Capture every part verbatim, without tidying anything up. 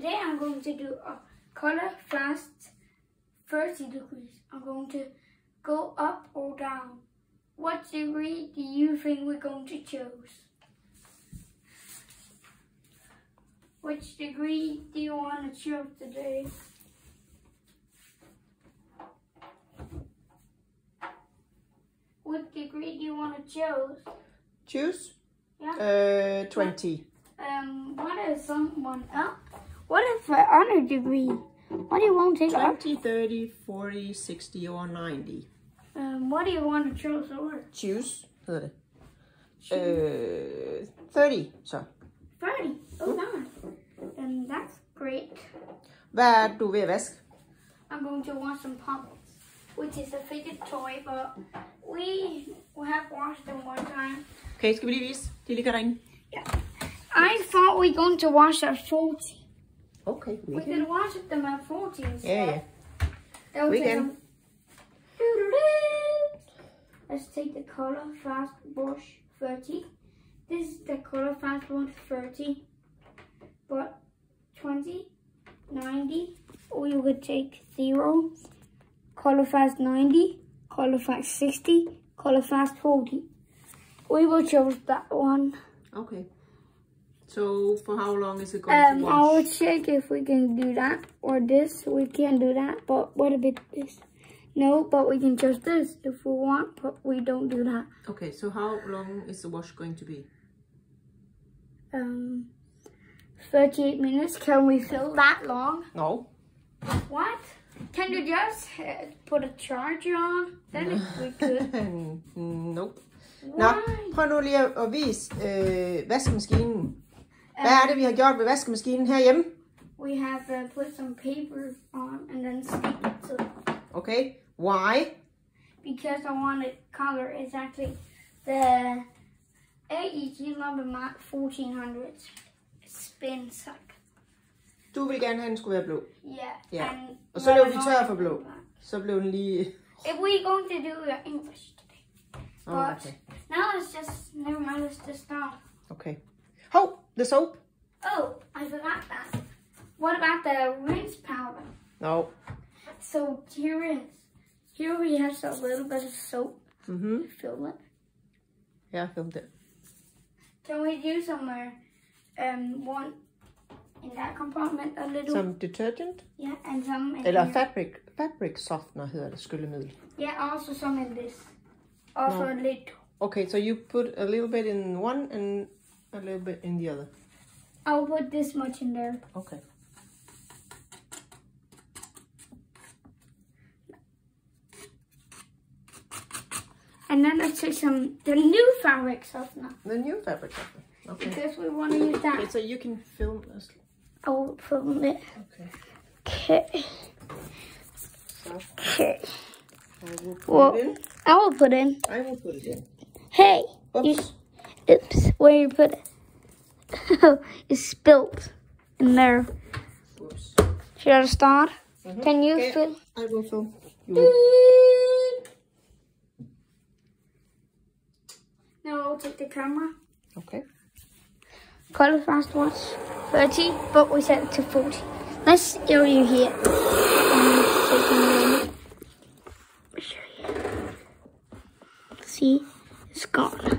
today I'm going to do a color fast thirty degrees. I'm going to go up or down. What degree do you think we're going to choose? Which degree do you want to choose today? What degree do you want to choose? Choose? Yeah. Uh, twenty. Um, what if someone else? What if the other degree? What do you want to take twenty, up? thirty, forty, sixty or ninety. Um, what do you want to choose over? Choose, hedder det. Uh, thirty, så. thirty. Oh, nice. And that's great. Hvad er du ved at vaske? I'm going to wash some puppets, which is a fidget toy, but we have washed them one time. Okay, skal vi lige vise? De ligger derinde. Yeah. I thought we were going to wash at forty. Okay, we, We can. could wash them at forty instead. Yeah, yeah. That We take can. some- Let's take the color fast wash thirty. This is the color fast wash thirty. But twenty, ninety, or you could take zero, color fast ninety, color fast sixty, color fast forty. We will choose that one. Okay. So, for how long is it going Um, to I will wash? check if we can do that or this. We can't do that, but what about this? No, but we can choose this if we want, but we don't do that. Okay, so how long is the wash going to be? Um, thirty-eight minutes. Can we fill that long? No. What? Can you just uh, put a charger on? Then if we could. Nope. Nå, Why? prøv nu lige at, at vise øh, vaskemaskinen. Hvad er det, vi har gjort ved vaskemaskinen herhjemme? We have uh, put some paper on and then stick it to it. Okay, why? Because I wanted color exactly the A E G Lumbermat fourteen hundred spin suck. Du vil gerne have, at den skulle være blå. Yeah. Ja. And Og så what løb I vi tør for wanted- blå. Så blev den lige... If we're going to do uh, English today. Oh, But okay. now let's just, never mind, let's just start. Okay. Hov, the soap. Oh, I forgot that. What about the rinse powder? No. So here is, here we have a little bit of soap. Mhm. Fill it. Ja, film det. Can we do some uh, um one in that compartment a little? Som detergent? Yeah, and some in Eller here. fabric, fabric softener hedder det, skyllemiddel. Yeah, also some in this. Also No. a little. Okay, so you put a little bit in one and a little bit in the other. I'll put this much in there. Okay. And then let's take some the new fabric softener The new fabric softener. Okay. because we want to use that. Okay, so you can film us. I will film it. Okay. Okay. So Okay. I will put Well, it in. I will put in. I will put it in. Hey. Oops. You, oops. Where you put it? It's spilled in there. Whoops. Should I start? Mhm. Can you Okay, fill? I will film. You will. Now I'll take the camera. Okay. Color fast watch thirty, but we set it to forty. Let's show you here. Um, take a minute. Show you. See, it's gone.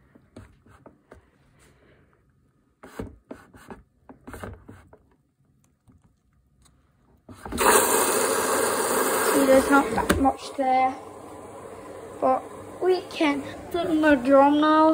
See, there's not that much there, but we can put in the drum now.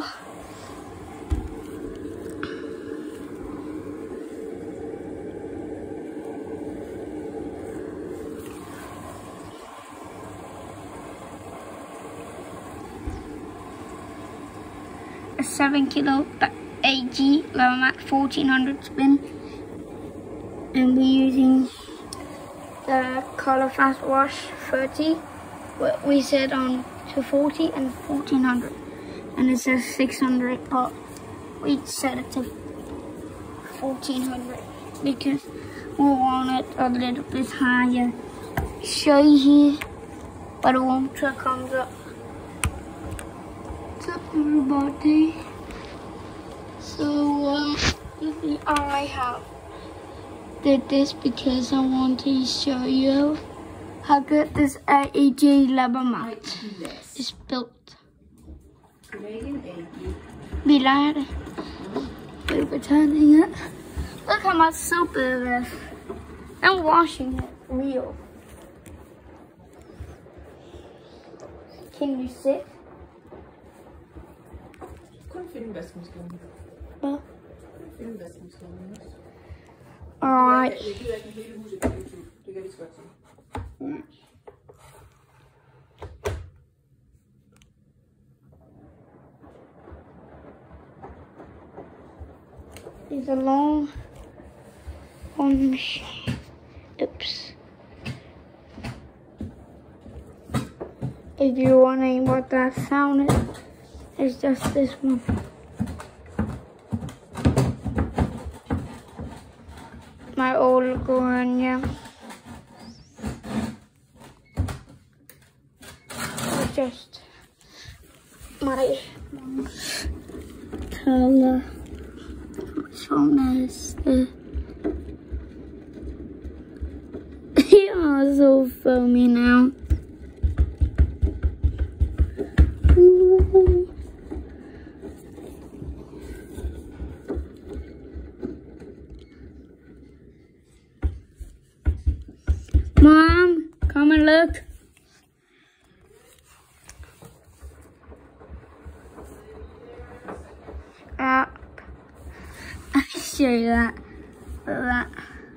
A seven kilo A G Lumbermat fourteen hundred spin, and we're using the color fast wash thirty. What we set on to forty and fourteen hundred, and it says six hundred, but we set it to fourteen hundred because we want it a little bit higher. Show you here, but the water comes up to everybody. So um, I have did this because I want to show you how good this A E G lever mat is built. Vi leger det. Turning it. Look how much soap it is. I'm washing it real. Can you sit? Kun finde vaskemaskinen. Hvad? Finde vaskemaskinen også. Alright. Jeg gider ikke hele huset på YouTube. Det kan vi så godt sige. Mm. It's a long one machine. Oops. If you're wondering what that sound is, it's just this one. My old one, yeah. It's just my mom's color. So nice. The I'm so filmy now. Ooh. Mom, come and look. Up. I'll show you that. Look at that.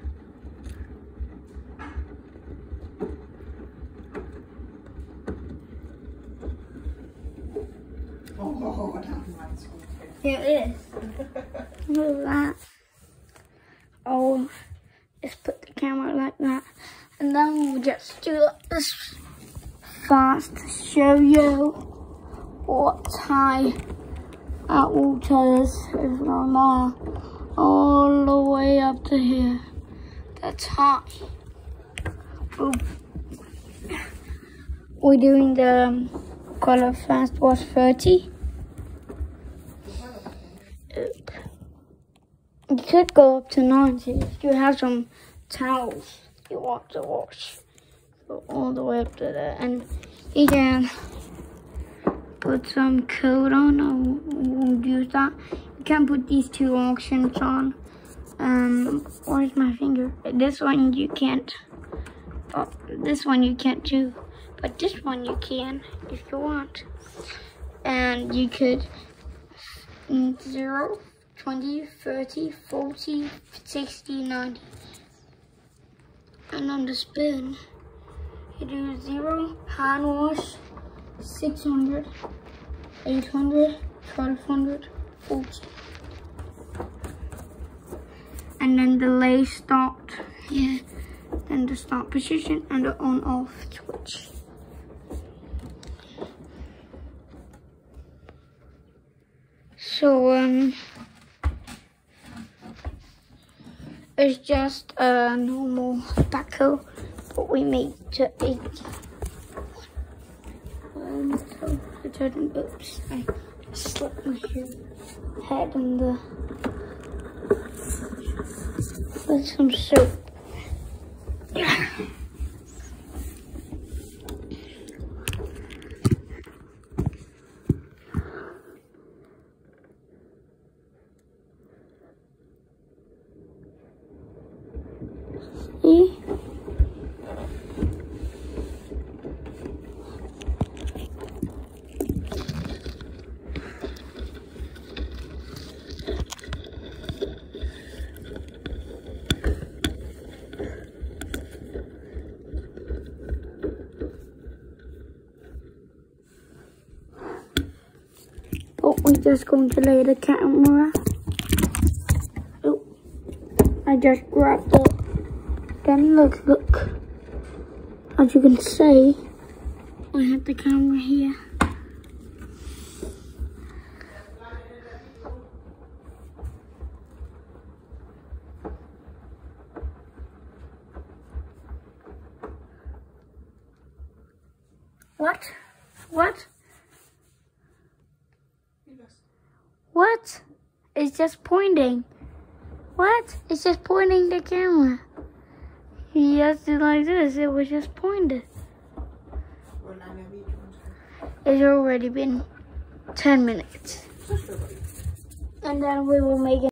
Oh, that's Here it is. Look at that. Oh, just put the camera like that. And then we'll just do this fast to show you what high that water is. It's from uh, all the way up to here. That's high. Ooh. We're doing the um, Color Fast Wash thirty. Oop. You could go up to ninety if you have some towels you want to wash. Go all the way up to there, and you can put some coat on. I won't use that. You can put these two options on. Um, where's my finger? This one you can't. Oh, this one you can't do, but this one you can if you want. And you could zero, twenty, thirty, forty, sixty, ninety. And on the spin, you do zero, hand wash, six hundred, eight hundred, twelve hundred, forty. And then the delay start here, then the start position and the on off switch. So um it's just a normal backhoe, but we made to eight. Um, so detergent. Oops, I slipped my head in the with some soap. See? But we're just going to lay the camera. Oh, I just grabbed it. Then look, look. As you can see, I have the camera here. What? What? What? It's just pointing. What? It's just pointing the camera. He has to like this. It was just pointed. It's already been ten minutes. And then we will make it.